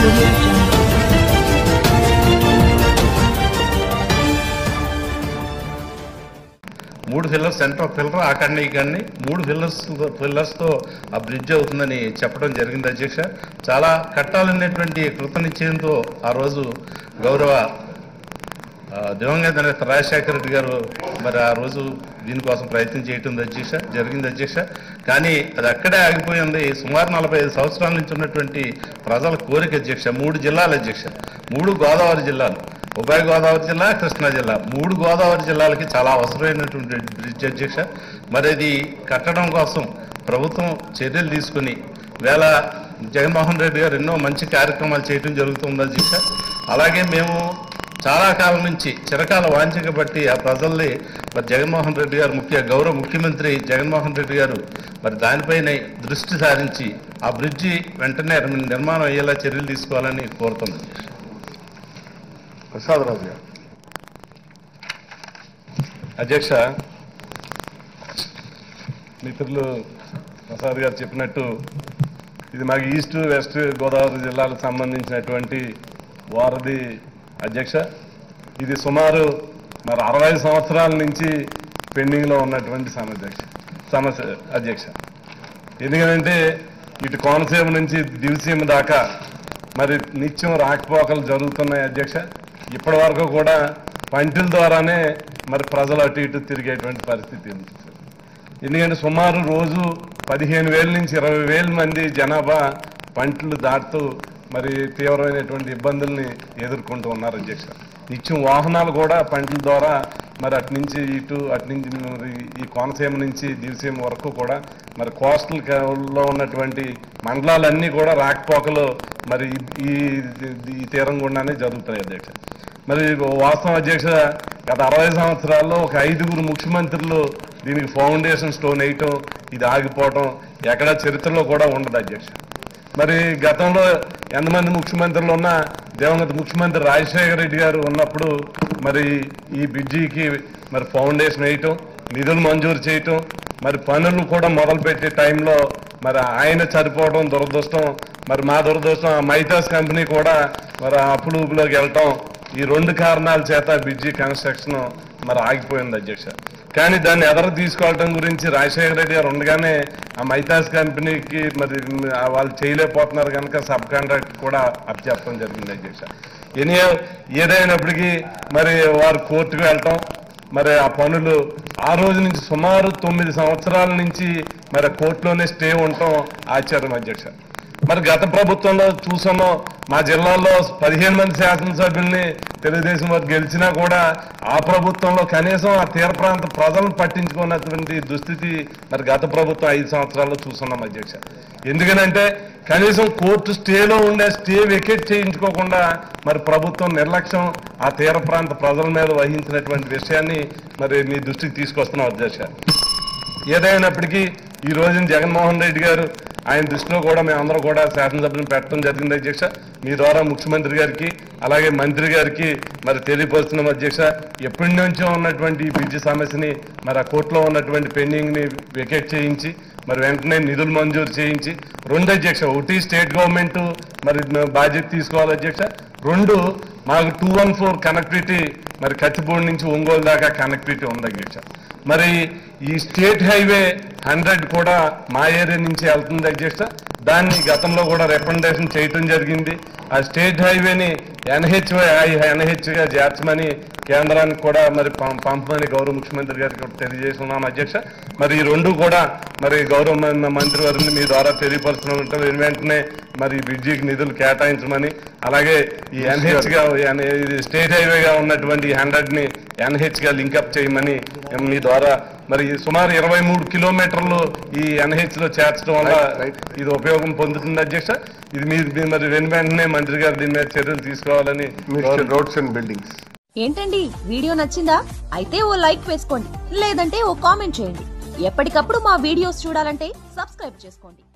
audio jungle. మూడు pillars center of pillar అక్కడిని ఇక్కడిని మూడు పిల్లర్స్తో ఆ బ్రిడ్జ్ అవుతుందని చెప్పడం జరిగింది అధ్యక్ష. చాలా కట్టాలనేటువంటి కృతనిశ్చయంతో ఆ రోజు గౌరవ దివంగత నేత రాజశేఖర రెడ్డి గారు మరి ఆ రోజు దీనికోసం ప్రయత్నం చేయటం జరిగింది అధ్యక్ష. కానీ అది అక్కడే ఆగిపోయింది. సుమారు 45 సంవత్సరాల నుంచి ఉన్నటువంటి ప్రజల కోరిక అధ్యక్ష. 3 జిల్లాలు అధ్యక్ష, 3 గోదావరి జిల్లాలు, ఉభయ గోదావరి జిల్లా, కృష్ణా జిల్లా, 3 గోదావరి జిల్లాలకి చాలా అవసరమైనటువంటి బ్రిడ్జ్ అధ్యక్ష. మరి అది కట్టడం కోసం ప్రభుత్వం చర్యలు తీసుకుని వేళ జగన్మోహన్ రెడ్డి గారు ఎన్నో మంచి కార్యక్రమాలు చేయడం జరుగుతుంది అధ్యక్ష. అలాగే మేము చాలా కాలం నుంచి చిరకాల వాంఛిక బట్టి ఆ ప్రజల్ని మరి జగన్మోహన్ రెడ్డి గారు గౌరవ ముఖ్యమంత్రి జగన్మోహన్ రెడ్డి గారు మరి దానిపైన దృష్టి సారించి ఆ బ్రిడ్జి వెంటనే నిర్మాణం అయ్యేలా చర్యలు తీసుకోవాలని కోరుతున్నాం. ప్రసాద్ రాజు గారు. అధ్యక్ష, మిత్రులు ప్రసాద్ గారు చెప్పినట్టు ఇది మాకు ఈస్ట్ వెస్ట్ గోదావరి జిల్లాలకు సంబంధించినటువంటి వారధి అధ్యక్ష. ఇది సుమారు మరి 60 సంవత్సరాల నుంచి పెండింగ్లో ఉన్నటువంటి సమస్య అధ్యక్ష. ఎందుకంటే ఇటు కోనసీమ నుంచి దివిసీమ దాకా మరి నిత్యం రాకపోకలు జరుగుతున్నాయి అధ్యక్ష. ఇప్పటి వరకు కూడా పంటల ద్వారానే మరి ప్రజలు అటు ఇటు తిరిగేటువంటి పరిస్థితి ఉంది. ఎందుకంటే సుమారు రోజు 15,000 నుంచి 20,000 మంది జనాభా పంటలు దాటుతూ మరి తీవ్రమైనటువంటి ఇబ్బందుల్ని ఎదుర్కొంటూ ఉన్నారు అధ్యక్ష. నిత్యం వాహనాలు కూడా పంటల ద్వారా మరి అటు నుంచి మరి ఈ కోనసీమ నుంచి దివిసీమ వరకు కూడా మరి కోస్టల్లో ఉన్నటువంటి మండలాలన్నీ కూడా రాకపోకలు మరి ఈ తీరం గుండానే జరుగుతాయి అధ్యక్ష. మరి వాస్తవం అధ్యక్ష, గత 60 సంవత్సరాల్లో ఒక 5గురు ముఖ్యమంత్రులు దీనికి ఫౌండేషన్ స్టోన్ వేయటం, ఇది ఆగిపోవటం ఎక్కడా చరిత్రలో కూడా ఉండదు అధ్యక్ష. మరి గతంలో ఎంతమంది ముఖ్యమంత్రులు ఉన్నా దివంగత ముఖ్యమంత్రి రాజశేఖర రెడ్డి గారు ఉన్నప్పుడు మరి ఈ బ్రిడ్జికి మరి ఫౌండేషన్ వేయటం, నిధులు మంజూరు చేయటం, మరి పనులు కూడా మొదలుపెట్టే టైంలో మరి ఆయన చనిపోవడం దురదృష్టం. మరి మా దురదృష్టం ఆ మైతాస్ కంపెనీ కూడా మరి అప్పులోకి వెళ్ళటం, ఈ 2 కారణాల చేత బ్రిడ్జి కన్స్ట్రక్షన్ మరి ఆగిపోయింది అధ్యక్ష. కానీ దాన్ని ఎదరు తీసుకోవడం గురించి రాజశేఖర రెడ్డి గారు ఉండగానే ఆ మైతాస్ కంపెనీకి మరి వాళ్ళు చేయలేకపోతున్నారు కనుక సబ్ కాంట్రాక్ట్ కూడా అప్పచెప్పడం జరిగింది అధ్యక్ష. ఏదైనప్పటికీ మరి వారు కోర్టుకు వెళ్ళటం, మరి ఆ పనులు ఆ రోజు నుంచి సుమారు 9 సంవత్సరాల నుంచి మరి కోర్టులోనే స్టే ఉండటం ఆశ్చర్యం అధ్యక్ష. మరి గత ప్రభుత్వంలో చూసామో మా జిల్లాలో 15 మంది శాసనసభ్యుల్ని తెలుగుదేశం వారు గెలిచినా కూడా ఆ ప్రభుత్వంలో కనీసం ఆ తీర ప్రాంత ప్రజలను పట్టించుకున్నటువంటి దుస్థితి మరి గత ప్రభుత్వం 5 సంవత్సరాల్లో చూస్తున్నాం అధ్యక్ష. ఎందుకనంటే కనీసం కోర్టు స్టేలో ఉండే స్టే వెకేట్ చేయించుకోకుండా మరి ప్రభుత్వం నిర్లక్ష్యం ఆ తీర ప్రాంత ప్రజల మీద వహించినటువంటి విషయాన్ని మరి మీ దృష్టికి తీసుకొస్తున్నాం అధ్యక్ష. ఏదైనప్పటికీ ఈ రోజున జగన్మోహన్ రెడ్డి గారు ఆయన దృష్టిలో కూడా మేమందరూ కూడా శాసనసభ్యులను పెట్టడం జరిగింది అధ్యక్ష. మీ ద్వారా ముఖ్యమంత్రి గారికి అలాగే మంత్రి గారికి మరి తెలియపరుస్తున్నాం అధ్యక్ష. ఎప్పటి నుంచో ఉన్నటువంటి ఈ బ్రిడ్జి సమస్యని మరి ఆ కోర్టులో ఉన్నటువంటి పెండింగ్ని వెకేట్ చేయించి మరి వెంటనే నిధులు మంజూరు చేయించి 2 అధ్యక్ష, 1 స్టేట్ గవర్నమెంట్ మరి బాధ్యత తీసుకోవాలి అధ్యక్ష. 2 మాకు 214 కనెక్టివిటీ మరి కచ్చిపూడి నుంచి ఒంగోలు దాకా కనెక్టివిటీ ఉంది అధ్యక్ష. మరి ఈ స్టేట్ హైవే 100 కూడా మా ఏరియా నుంచి వెళ్తుంది అధ్యక్ష. దాన్ని గతంలో కూడా రికమెండేషన్ చేయటం జరిగింది. ఆ స్టేట్ హైవేని ఎన్హెచ్గా చేర్చమని కేంద్రానికి కూడా మరి పంపమని గౌరవ ముఖ్యమంత్రి గారికి తెలియజేస్తున్నాం అధ్యక్ష. మరి ఈ 2 కూడా మరి గౌరవ మంత్రి వారిని మీ ద్వారా తెలియపరుస్తున్నట్టు వెంటనే మరి బ్రిడ్జికి నిధులు కేటాయించమని, అలాగే ఈ ఎన్హెచ్గా స్టేట్ హైవేగా ఉన్నటువంటి 100ని ఎన్హెచ్గా లింకప్ చేయమని మీ ద్వారా మరి సుమారు 23 కిలోమీటర్లు ఈ ఎన్హెచ్లో చేర్చడం వల్ల ఇది ఉపయోగం పొందుతుంది అధ్యక్ష. ఇది మీరు మరి వెంటనే మంత్రి గారు దీని మీద చర్యలు తీసుకోవాలని. రోడ్స్ అండ్ బిల్డింగ్స్ ఏంటండి, వీడియో నచ్చిందా? అయితే ఓ లైక్ వేసుకోండి, లేదంటే ఓ కామెంట్ చేయండి. ఎప్పటికప్పుడు మా వీడియోస్ చూడాలంటే సబ్స్క్రైబ్ చేసుకోండి.